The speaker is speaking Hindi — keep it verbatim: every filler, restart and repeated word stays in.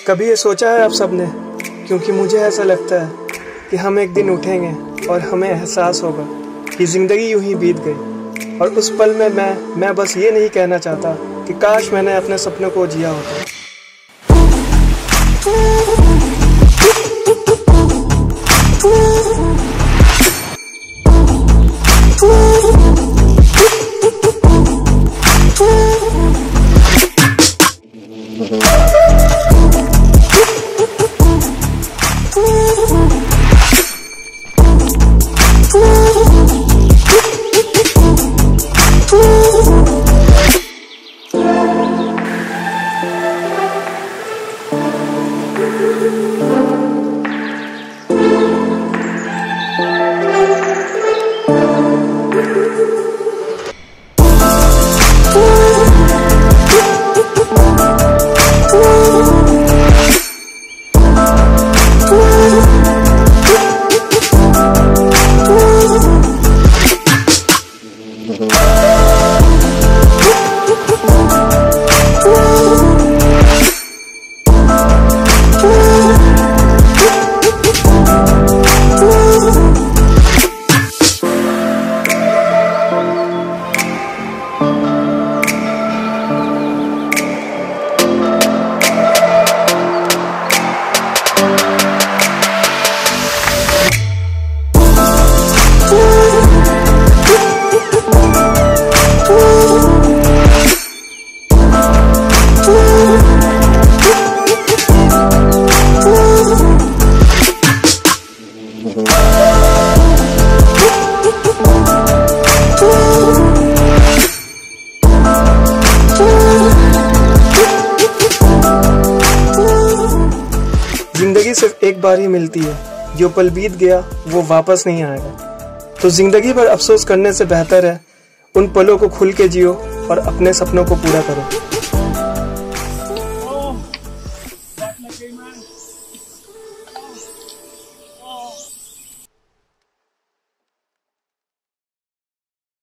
कभी ये सोचा है आप सबने? क्योंकि मुझे ऐसा लगता है कि हम एक दिन उठेंगे और हमें एहसास होगा कि ज़िंदगी यूं ही बीत गई। और उस पल में मैं मैं बस ये नहीं कहना चाहता कि काश मैंने अपने सपनों को जिया होता। जिंदगी सिर्फ एक बार ही मिलती है, जो पल बीत गया वो वापस नहीं आएगा। तो जिंदगी पर अफसोस करने से बेहतर है उन पलों को खुल के जियो और अपने सपनों को पूरा करो।